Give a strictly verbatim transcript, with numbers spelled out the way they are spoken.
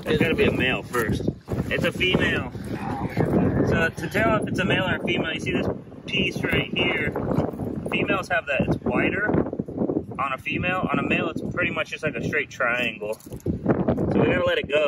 It's gotta be a male first. It's a female. So to tell if it's a male or a female, you see this piece right here. Females have that, it's wider on a female. On a male, it's pretty much just like a straight triangle. So we gotta let it go.